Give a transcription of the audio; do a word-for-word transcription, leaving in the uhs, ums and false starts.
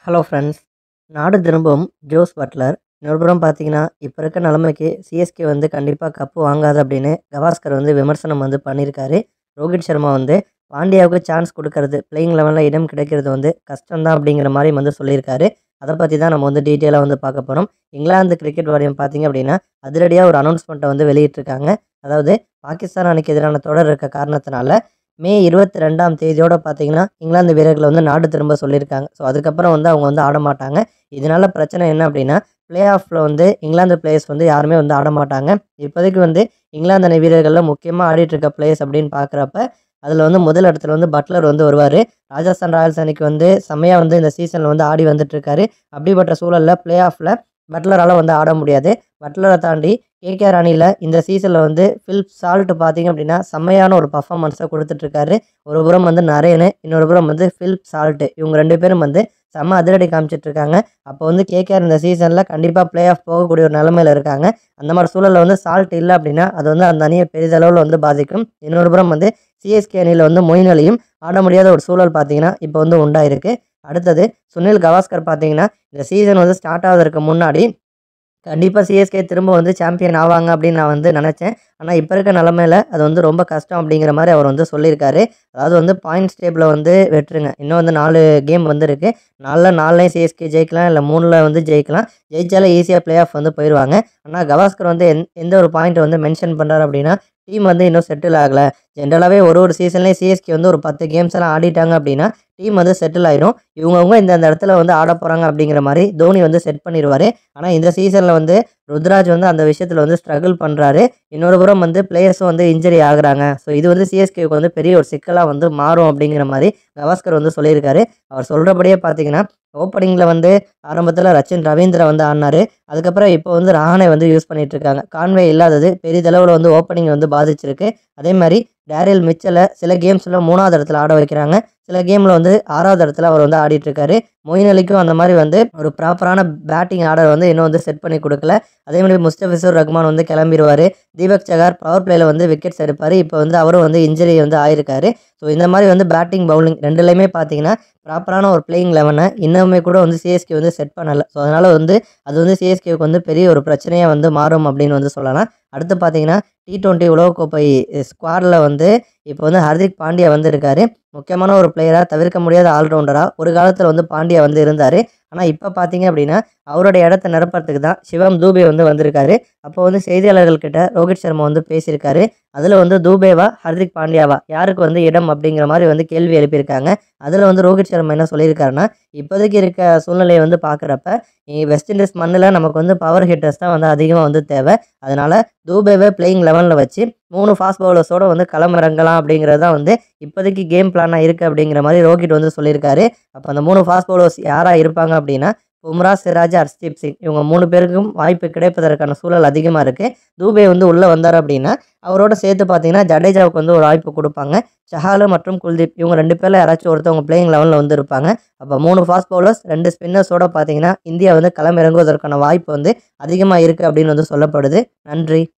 Hello friends. நாடு திரும்பும் Jos Buttler. இன்னொரு புறம் பார்த்தீங்கன்னா, இப்போ இருக்க நிலைமைக்கு சிஎஸ்கே வந்து கண்டிப்பாக கப்பு வாங்காது அப்படின்னு கவாஸ்கர் வந்து விமர்சனம் வந்து பண்ணியிருக்காரு. ரோஹித் சர்மா வந்து பாண்டியாவுக்கு சான்ஸ் கொடுக்கறது, பிளேயிங் லெவனில் இடம் கிடைக்கிறது வந்து கஷ்டம்தான் அப்படிங்கிற மாதிரி வந்து சொல்லியிருக்காரு. அதை பற்றி தான் நம்ம வந்து டீட்டெயிலாக வந்து பார்க்க போகிறோம். இங்கிலாந்து கிரிக்கெட் வாரியம் பார்த்தீங்க அப்படின்னா, அதிரடியாக ஒரு அனௌன்ஸ்மெண்ட்டை வந்து வெளியிட்டிருக்காங்க. அதாவது பாகிஸ்தான் அணிக்கு எதிரான தொடர் இருக்க காரணத்தினால மே இருபத்தி ரெண்டாம் தேதியோட பார்த்தீங்கன்னா, இங்கிலாந்து வீரர்களை வந்து நாடு திரும்ப சொல்லியிருக்காங்க. ஸோ அதுக்கப்புறம் வந்து அவங்க வந்து ஆடமாட்டாங்க. இதனால பிரச்சனை என்ன அப்படின்னா, பிளே ஆஃபில் வந்து இங்கிலாந்து பிளேயர்ஸ் வந்து யாருமே வந்து ஆடமாட்டாங்க. இப்போதைக்கு வந்து இங்கிலாந்து அணி வீரர்களில் முக்கியமாக ஆடிட்டு இருக்க பிளேயர்ஸ் அப்படின்னு பார்க்குறப்ப, அதில் வந்து முதல் இடத்துல வந்து பட்லர் வந்து வருவார். ராஜஸ்தான் ராயல்ஸ் அணிக்கு வந்து செம்மையாக வந்து இந்த சீசனில் வந்து ஆடி வந்துட்டுருக்காரு. அப்படிப்பட்ட சூழலில் பிளே ஆஃபில் பட்லரால் வந்து ஆட முடியாது. பட்லரை தாண்டி கேகேஆர் அணியில் இந்த சீசனில் வந்து ஃபிலிப் சால்ட் பார்த்தீங்க அப்படின்னா செம்மையான ஒரு பர்ஃபார்மன்ஸை கொடுத்துட்ருக்காரு. ஒரு புறம் வந்து நரேனு, இன்னொரு புறம் வந்து ஃபிலிப் சால்ட்டு, இவங்க ரெண்டு பேரும் வந்து செம்ம அதிரடி காமிச்சிட்ருக்காங்க. அப்போ வந்து கேகேஆர் இந்த சீசனில் கண்டிப்பாக பிளே ஆஃப் போகக்கூடிய ஒரு நிலமையில் இருக்காங்க. அந்த மாதிரி சூழலில் வந்து சால்ட் இல்லை அப்படின்னா அது வந்து அந்த அணியை பெரிதளவில் வந்து பாதிக்கும். இன்னொரு புறம் வந்து சிஎஸ்கே அணியில் வந்து மொயின் அலியும் ஆட முடியாத ஒரு சூழல் பார்த்தீங்கன்னா இப்போ வந்து உண்டாயிருக்கு. அடுத்தது சுனில் கவாஸ்கர் பார்த்தீங்கன்னா, இந்த சீசன் வந்து ஸ்டார்ட் ஆவதற்கு முன்னாடி கண்டிப்பாக சிஎஸ்கே திரும்ப வந்து சாம்பியன் ஆவாங்க அப்படின்னு நான் வந்து நினச்சேன். ஆனால் இப்போ இருக்க நிலமையில அது வந்து ரொம்ப கஷ்டம் அப்படிங்கிற மாதிரி அவர் வந்து சொல்லியிருக்காரு. அதாவது வந்து பாயிண்ட்ஸ் டேபிளில் வந்து வெட்டுருங்க. இன்னும் வந்து நாலு கேம் வந்து இருக்குது. நாலில் நாலுலையும் சிஎஸ்கே ஜெயிக்கலாம், இல்லை மூணில் வந்து ஜெயிக்கலாம். ஜெயிச்சாலே ஈஸியாக பிளே ஆஃப் வந்து போயிடுவாங்க. ஆனால் கவாஸ்கர் வந்து எந் எந்த ஒரு பாயிண்ட்டை வந்து மென்ஷன் பண்ணுறாரு அப்படின்னா, டீம் வந்து இன்னும் செட்டில் ஆகலை. ஜென்ரலாகவே ஒரு ஒரு சீசன்லேயும் சிஎஸ்கே வந்து ஒரு பத்து கேம்ஸ் எல்லாம் ஆடிட்டாங்க அப்படின்னா டீம் வந்து செட்டில் ஆயிரும். இவங்கவுங்க இந்த அந்த இடத்துல வந்து ஆட போகிறாங்க அப்படிங்கிற மாதிரி தோனி வந்து செட் பண்ணிடுவார். ஆனால் இந்த சீசனில் வந்து ருத்ராஜ் வந்து அந்த விஷயத்தில் வந்து ஸ்ட்ரகிள் பண்ணுறாரு. இன்னொரு புறம் வந்து பிளேயர்ஸும் வந்து இன்ஜரி ஆகுறாங்க. ஸோ இது வந்து சிஎஸ்கேவுக்கு வந்து பெரிய ஒரு சிக்கலாக வந்து மாறும் அப்படிங்கிற மாதிரி கவாஸ்கர் வந்து சொல்லியிருக்காரு. அவர் சொல்கிறபடியே பார்த்தீங்கன்னா, ஓப்பனிங்கில் வந்து ஆரம்பத்தில் ரச்சின் ரவீந்திரா வந்து ஆடினார். அதுக்கப்புறம் இப்போ வந்து ரஹானே வந்து யூஸ் பண்ணிகிட்டு இருக்காங்க. கான்வே இல்லாதது பெரிதளவில் வந்து ஓப்பனிங் வந்து பாதிச்சிருக்கு. அதே மாதிரி டேரியல் மிச்சலை சில கேம்ஸில் மூணாவது இடத்துல ஆட வைக்கிறாங்க. சில கேமில் வந்து ஆறாவது இடத்துல அவர் வந்து ஆடிட்டுருக்காரு. மொயின் அலிக்கும் அந்த மாதிரி வந்து ஒரு ப்ராப்பரான பேட்டிங் ஆர்டர் வந்து இன்னும் வந்து செட் பண்ணி கொடுக்கல. அதே மாதிரி முஸ்தபிசூர் ரஹ்மான் வந்து கிளம்பிடுவார். தீபக் சகார் பவர் பிளேயில் வந்து விக்கெட்ஸ் எடுப்பார். இப்போ வந்து அவரும் வந்து இன்ஜரி வந்து ஆயிருக்காரு. ஸோ இந்த மாதிரி வந்து பேட்டிங் பவுலிங் ரெண்டுலேயுமே பார்த்தீங்கன்னா ப்ராப்பரான ஒரு பிளேயிங் லெவனை இன்னுமே கூட வந்து சிஎஸ்கே வந்து செட் பண்ணலை. ஸோ அதனால் வந்து அது வந்து சிஎஸ்கேவுக்கு வந்து பெரிய ஒரு பிரச்சனையாக வந்து மாறும் அப்படின்னு வந்து சொல்லலாம். அடுத்து பார்த்தீங்கன்னா, டி டுவெண்ட்டி உலகக்கோப்பை ஸ்குவாடில் வந்து இப்போ வந்து ஹர்திக் பாண்டியா வந்து இருக்கார். முக்கியமான ஒரு பிளேயராக, தவிர்க்க முடியாத ஆல்ரவுண்டராக ஒரு காலத்தில் வந்து பாண்டியா வந்து இருந்தார். ஆனால் இப்போ பார்த்தீங்க அப்படின்னா அவருடைய இடத்த நிரப்புறதுக்கு தான் சிவம் தூபே வந்து வந்திருக்காரு. அப்போ வந்து செய்தியாளர்கள்கிட்ட ரோஹித் சர்மா வந்து பேசியிருக்காரு. அதில் வந்து தூபேவா ஹர்திக் பாண்டியாவா யாருக்கு வந்து இடம் அப்படிங்கிற மாதிரி வந்து கேள்வி எழுப்பியிருக்காங்க. அதில் வந்து ரோஹித் சர்மா என்ன சொல்லியிருக்காருன்னா, இப்போதைக்கு இருக்க சூழ்நிலையை வந்து பார்க்குறப்ப வெஸ்ட் இண்டீஸ் மண்ணில் நமக்கு வந்து பவர் ஹிட்டர்ஸ் தான் வந்து அதிகமாக வந்து தேவை. அதனால் தூபேவை பிளேயிங் லெவனில் வச்சு மூணு ஃபாஸ்ட் பவுலர்ஸோடு வந்து களமிறங்கலாம் அப்படிங்கிறது தான் வந்து இப்போதைக்கு கேம் பிளானாக இருக்குது அப்படிங்கிற மாதிரி ரோஹித் வந்து சொல்லியிருக்காரு. அப்போ அந்த மூணு ஃபாஸ்ட் பவுலர்ஸ் யாராக இருப்பாங்க அப்படின்னா, பும்ரா, சிராஜ், ஹர்ஷ்தீப் சிங், இவங்க மூணு பேருக்கும் வாய்ப்பு கிடைப்பதற்கான சூழல் அதிகமாக இருக்குது. தூபே வந்து உள்ளே வந்தார் அப்படின்னா அவரோட சேர்த்து பார்த்தீங்கன்னா ஜடேஜாவுக்கு வந்து ஒரு வாய்ப்பு கொடுப்பாங்க. சஹாலு மற்றும் குல்தீப், இவங்க ரெண்டு பேரில் யாராச்சும் ஒருத்தவங்க பிளேயிங் லெவலில் வந்து இருப்பாங்க. அப்போ மூணு ஃபாஸ்ட் பவுலர்ஸ் ரெண்டு ஸ்பின்னர்ஸோடு பார்த்தீங்கன்னா இந்தியா வந்து களமிறங்குவதற்கான வாய்ப்பு வந்து அதிகமாக இருக்குது அப்படின்னு வந்து சொல்லப்படுது. நன்றி.